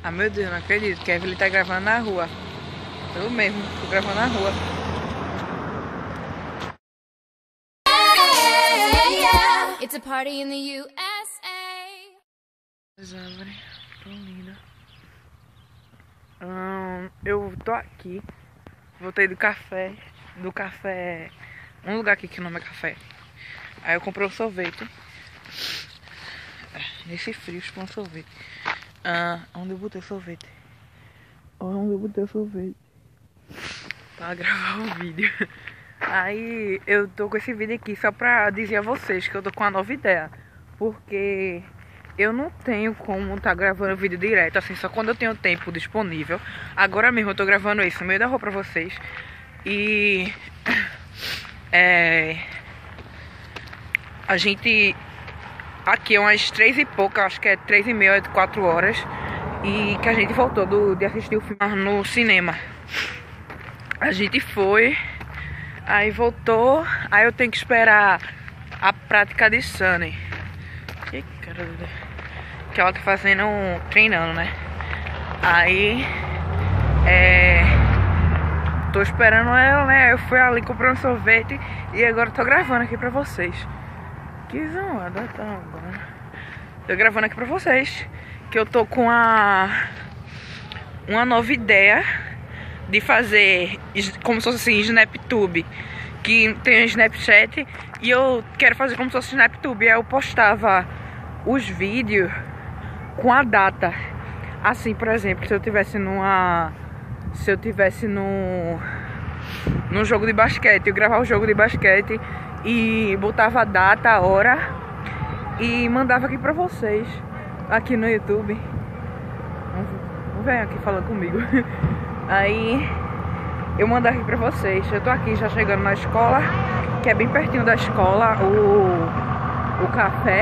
Ah, meu Deus, não acredito que a Evelyn tá gravando na rua. Eu mesmo, tô gravando na rua. It's a party in the USA. As árvores tão lindas. Eu tô aqui. Voltei do café. Um lugar aqui que o nome é café. Aí eu comprei um sorvete. Nesse frio, eu um sorvete. Onde eu botei o sorvete? Onde eu botei o sorvete? Pra gravar o vídeo. Aí eu tô com esse vídeo aqui só pra dizer a vocês que eu tô com uma nova ideia. Porque eu não tenho como tá gravando vídeo direto, assim, só quando eu tenho tempo disponível. Agora mesmo eu tô gravando isso no meio da rua pra vocês. E a gente aqui é umas 3 e pouca, acho que é 3 e meia, 4 horas. E que a gente voltou de assistir o filme no cinema. A gente foi, aí voltou, aí eu tenho que esperar a prática de Sunny. Que cara, que ela tá fazendo, treinando, né? Aí, tô esperando ela, né? Eu fui ali comprar um sorvete e agora tô gravando aqui pra vocês. Que zoada, tá bom. Tô gravando aqui pra vocês que eu tô com uma nova ideia de fazer como se fosse assim, SnapTube, que tem o Snapchat, e eu quero fazer como se fosse SnapTube. Aí eu postava os vídeos com a data. Assim, por exemplo, se eu tivesse num jogo de basquete, eu gravava o jogo de basquete e botava a data, a hora e mandava aqui pra vocês, aqui no YouTube. Vem aqui falando comigo. Aí eu mando aqui pra vocês. Eu tô aqui já chegando na escola, que é bem pertinho da escola, o café.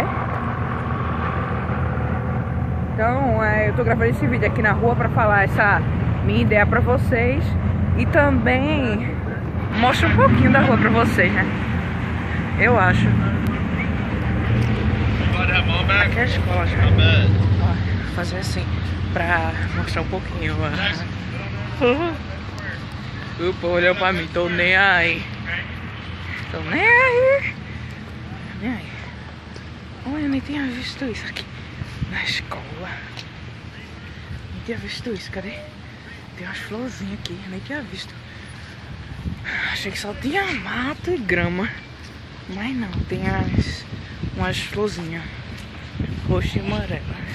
Então eu tô gravando esse vídeo aqui na rua pra falar essa minha ideia pra vocês. E também mostro um pouquinho da rua pra vocês, né? Eu acho. Aqui é a escola já. Ó, vou fazer assim pra mostrar um pouquinho. O povo olhou pra mim, tô nem aí. Tô nem aí. Nem aí. Olha, eu nem tinha visto isso aqui na escola. Nem tinha visto isso, cadê? Tem umas florzinhas aqui, nem tinha visto. Achei que só tinha mato e grama. Mas não, tem umas florzinhas roxa e amarela.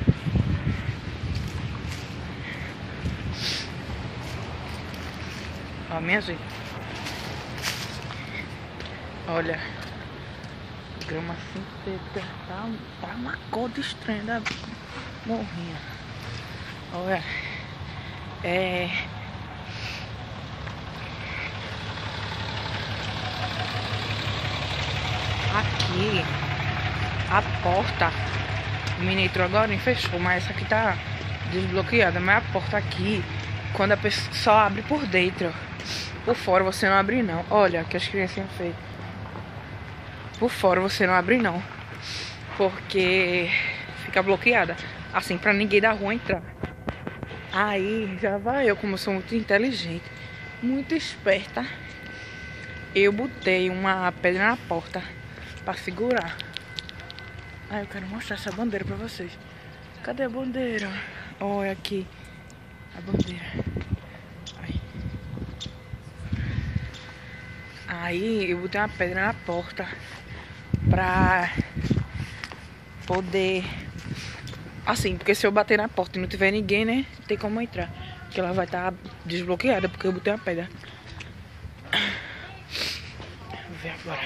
Ó, minha gente. Olha. Grama sintética. Tá uma cor estranha da morrinha. Olha. Aqui. A porta. O menino entrou agora e fechou. Mas essa aqui tá desbloqueada. Mas a porta aqui, quando a pessoa só abre por dentro. Por fora você não abre não. Olha o que as criancinhas fez. Por fora você não abre não. Porque fica bloqueada. Assim, pra ninguém da rua entrar. Aí já vai eu, como sou muito inteligente, muito esperta, eu botei uma pedra na porta pra segurar. Aí eu quero mostrar essa bandeira pra vocês. Cadê a bandeira? Olha aqui a bandeira. Aí eu botei uma pedra na porta pra poder, assim, porque se eu bater na porta e não tiver ninguém, né, não tem como entrar, porque ela vai estar desbloqueada, porque eu botei uma pedra. Vou ver agora.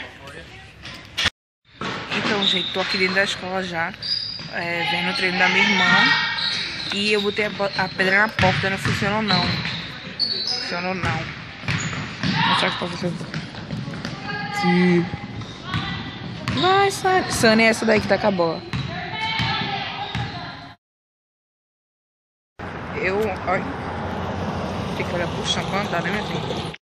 Então, gente, tô aqui dentro da escola já, vendo o treino da minha irmã, e eu botei a pedra na porta. Não funcionou não. Funcionou não. Vou mostrar aqui pra vocês. Sim. Vai, Sunny, essa daí que tá com a bola. Olha, tem que olhar pro chão pra andar, né, minha gente?